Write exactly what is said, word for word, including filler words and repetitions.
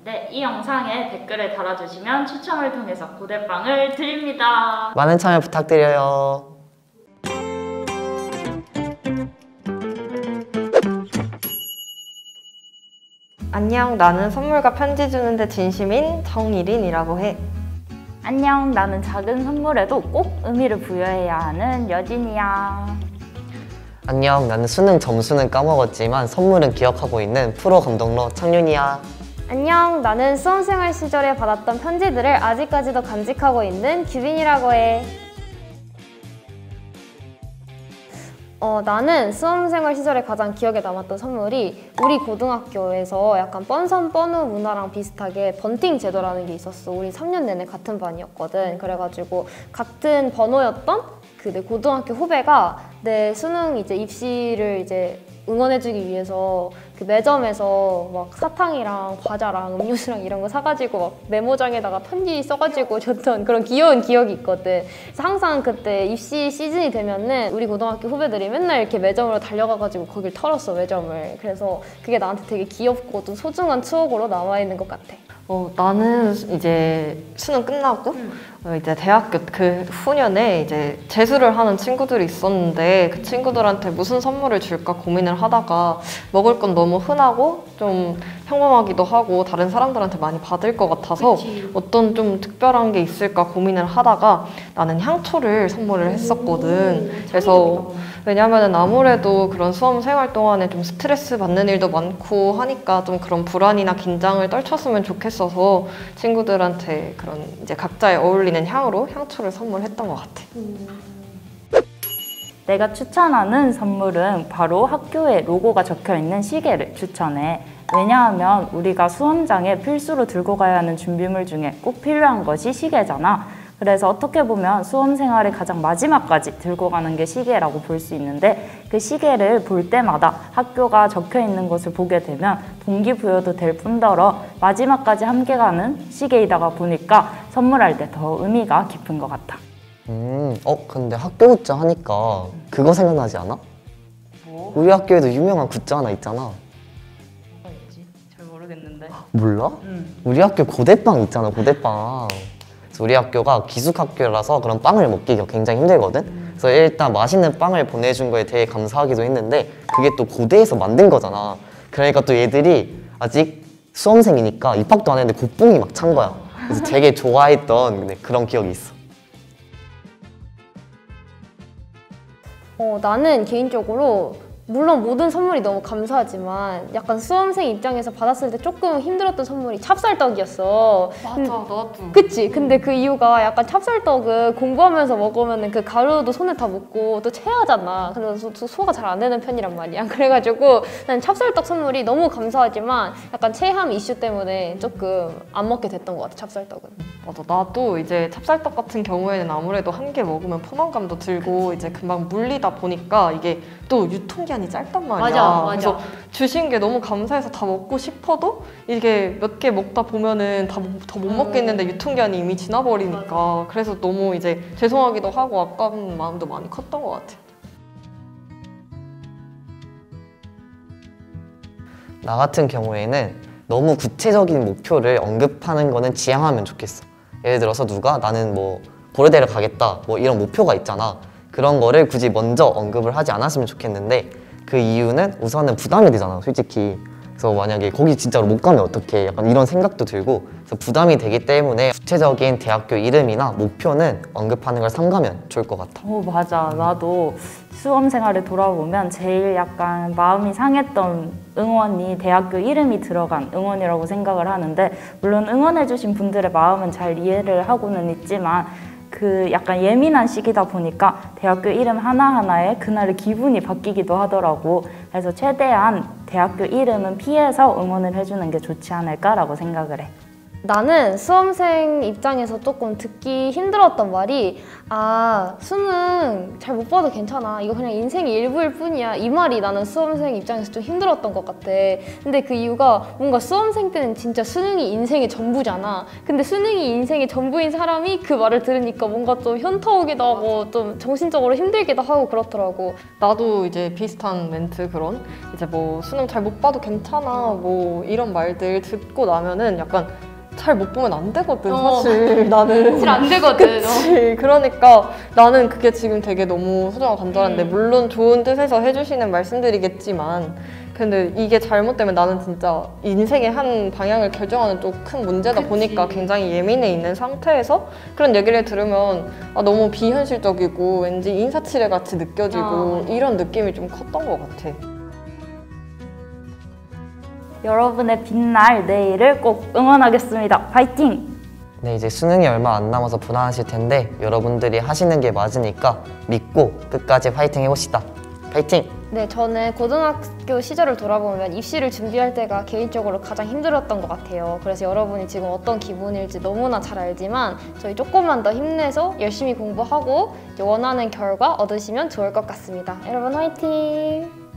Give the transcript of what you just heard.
네, 이 영상에 댓글을 달아주시면 추첨을 통해서 고대빵을 드립니다. 많은 참여 부탁드려요. 안녕, 나는 선물과 편지 주는데 진심인 정일인이라고 해. 안녕, 나는 작은 선물에도 꼭 의미를 부여해야 하는 여진이야. 안녕, 나는 수능 점수는 까먹었지만 선물은 기억하고 있는 프로 감독러 창윤이야. 안녕, 나는 수험생활 시절에 받았던 편지들을 아직까지도 간직하고 있는 규빈이라고 해. 어, 나는 수험생활 시절에 가장 기억에 남았던 선물이 우리 고등학교에서 약간 뻔선 뻔후 문화랑 비슷하게 번팅 제도라는 게 있었어. 우리 삼 년 내내 같은 반이었거든. 그래가지고 같은 번호였던 그 내 고등학교 후배가 내 수능 이제 입시를 이제 응원해주기 위해서 그 매점에서 막 사탕이랑 과자랑 음료수랑 이런 거 사가지고 막 메모장에다가 편지 써가지고 줬던 그런 귀여운 기억이 있거든. 그래서 항상 그때 입시 시즌이 되면은 우리 고등학교 후배들이 맨날 이렇게 매점으로 달려가가지고 거길 털었어, 매점을. 그래서 그게 나한테 되게 귀엽고 또 소중한 추억으로 남아있는 것 같아. 어, 나는 이제 수능 끝나고 음. 어, 이제 대학교 그 후년에 이제 재수를 하는 친구들이 있었는데 그 친구들한테 무슨 선물을 줄까 고민을 하다가 먹을 건 너무 흔하고 좀 평범하기도 하고 다른 사람들한테 많이 받을 것 같아서 그치. 어떤 좀 특별한 게 있을까 고민을 하다가 나는 향초를 선물을 했었거든. 오, 그래서 왜냐면은 아무래도 그런 수험 생활 동안에 좀 스트레스 받는 일도 많고 하니까 좀 그런 불안이나 긴장을 떨쳤으면 좋겠어서 친구들한테 그런 이제 각자에 어울리는 향으로 향초를 선물했던 것 같아. 내가 추천하는 선물은 바로 학교에 로고가 적혀있는 시계를 추천해. 왜냐하면 우리가 수험장에 필수로 들고 가야 하는 준비물 중에 꼭 필요한 것이 시계잖아. 그래서 어떻게 보면 수험 생활의 가장 마지막까지 들고 가는 게 시계라고 볼 수 있는데 그 시계를 볼 때마다 학교가 적혀 있는 것을 보게 되면 동기부여도 될 뿐더러 마지막까지 함께 가는 시계이다가 보니까 선물할 때 더 의미가 깊은 것 같아. 음, 어, 근데 학교 굿즈 하니까 그거 생각나지 않아? 뭐? 우리 학교에도 유명한 굿즈 하나 있잖아. 뭐가 있지? 잘 모르겠는데. 몰라? 응. 우리 학교 고대빵 있잖아, 고대빵. 그래서 우리 학교가 기숙학교라서 그런 빵을 먹기가 굉장히 힘들거든? 그래서 일단 맛있는 빵을 보내준 거에 되게 감사하기도 했는데 그게 또 고대에서 만든 거잖아. 그러니까 또 얘들이 아직 수험생이니까 입학도 안 했는데 고뽕이 막 찬 거야. 그래서 되게 좋아했던 그런 기억이 있어. 어, 나는 개인적으로 물론 모든 선물이 너무 감사하지만 약간 수험생 입장에서 받았을 때 조금 힘들었던 선물이 찹쌀떡이었어. 맞아, 나도. 그치? 근데 그 이유가 약간 찹쌀떡은 공부하면서 먹으면 그 가루도 손에 다 묻고 또 체하잖아. 그래서 소, 소화가 잘 안 되는 편이란 말이야. 그래가지고 난 찹쌀떡 선물이 너무 감사하지만 약간 체함 이슈 때문에 조금 안 먹게 됐던 것 같아, 찹쌀떡은. 맞아, 나도 이제 찹쌀떡 같은 경우에는 아무래도 한 개 먹으면 포만감도 들고 이제 금방 물리다 보니까 이게 또 유통기한이 짧단 말이야. 맞아, 맞아. 그래서 주신 게 너무 감사해서 다 먹고 싶어도 이게 몇 개 먹다 보면은 다 더 못 먹겠는데 유통기한이 이미 지나버리니까 맞아. 그래서 너무 이제 죄송하기도 하고 아까운 마음도 많이 컸던 것 같아. 나 같은 경우에는 너무 구체적인 목표를 언급하는 거는 지양하면 좋겠어. 예를 들어서 누가 나는 뭐 고려대를 가겠다 뭐 이런 목표가 있잖아. 그런 거를 굳이 먼저 언급을 하지 않았으면 좋겠는데 그 이유는 우선은 부담이 되잖아, 솔직히. 그래서 만약에 거기 진짜로 못 가면 어떡해, 약간 이런 생각도 들고 그래서 부담이 되기 때문에 구체적인 대학교 이름이나 목표는 언급하는 걸 삼가면 좋을 것 같아. 어, 맞아. 나도 수험 생활에 돌아보면 제일 약간 마음이 상했던 응원이 대학교 이름이 들어간 응원이라고 생각을 하는데 물론 응원해주신 분들의 마음은 잘 이해를 하고는 있지만 그 약간 예민한 시기다 보니까 대학교 이름 하나하나에 그날의 기분이 바뀌기도 하더라고. 그래서 최대한 대학교 이름은 피해서 응원을 해주는 게 좋지 않을까라고 생각을 해. 나는 수험생 입장에서 조금 듣기 힘들었던 말이 아 수능 잘 못 봐도 괜찮아 이거 그냥 인생의 일부일 뿐이야 이 말이 나는 수험생 입장에서 좀 힘들었던 것 같아. 근데 그 이유가 뭔가 수험생 때는 진짜 수능이 인생의 전부잖아. 근데 수능이 인생의 전부인 사람이 그 말을 들으니까 뭔가 좀 현타 오기도 하고 좀 정신적으로 힘들기도 하고 그렇더라고. 나도 이제 비슷한 멘트 그런 이제 뭐 수능 잘 못 봐도 괜찮아 뭐 이런 말들 듣고 나면은 약간 잘 못 보면 안 되거든 어. 사실 나는 사실 안 되거든. 그치. 그러니까 나는 그게 지금 되게 너무 소중하고 간절한데 음. 물론 좋은 뜻에서 해주시는 말씀들이겠지만 근데 이게 잘못되면 나는 진짜 인생의 한 방향을 결정하는 좀 큰 문제다 그치. 보니까 굉장히 예민해 있는 상태에서 그런 얘기를 들으면 아, 너무 비현실적이고 왠지 인사치레 같이 느껴지고 어. 이런 느낌이 좀 컸던 것 같아. 여러분의 빛날 내일을 꼭 응원하겠습니다. 파이팅! 네, 이제 수능이 얼마 안 남아서 불안하실 텐데 여러분들이 하시는 게 맞으니까 믿고 끝까지 파이팅 해봅시다. 파이팅! 네, 저는 고등학교 시절을 돌아보면 입시를 준비할 때가 개인적으로 가장 힘들었던 것 같아요. 그래서 여러분이 지금 어떤 기분일지 너무나 잘 알지만 저희 조금만 더 힘내서 열심히 공부하고 원하는 결과 얻으시면 좋을 것 같습니다. 여러분 화이팅!